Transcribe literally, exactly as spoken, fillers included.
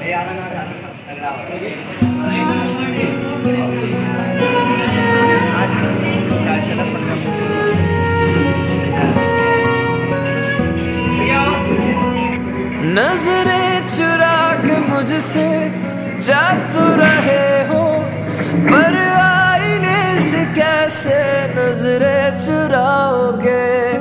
नजरें चुरा के मुझसे जा तो रहे हो, पर आईने से कैसे नजरें चुराओगे।